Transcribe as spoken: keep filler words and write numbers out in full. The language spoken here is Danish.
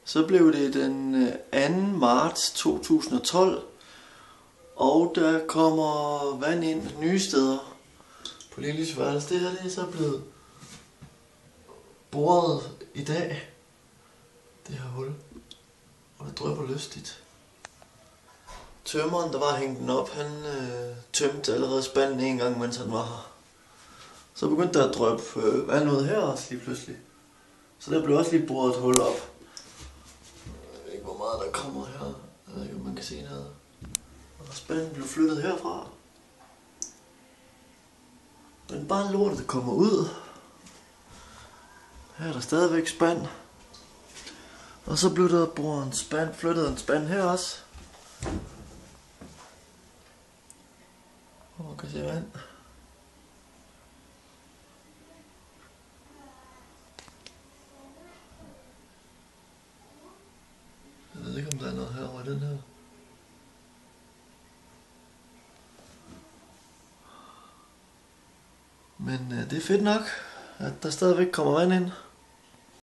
Så blev det den anden marts to tusind og tolv, og der kommer vand ind nye steder på Lillys værelse. Det her det er så blevet boret i dag, det her hul, og det drypper lystigt. Tømmeren, der var hængt den op, han øh, tømte allerede spanden en gang, mens han var her. Så begyndte der at dryppe øh, vand ud her også lige pludselig. Så der blev også lige boret et hul op. Jeg ved ikke, hvor meget der kommer her. Jeg ved ikke, om man kan se noget. Og spanden blev flyttet herfra. Men bare lortet, der kommer ud. Her er der stadigvæk spand. Og så blev der boret en spand, flyttet en spand her også. Og man kan se vand. Jeg ved ikke, om der er noget herovre i den her. Men øh, det er fedt nok, at der stadigvæk kommer vand ind.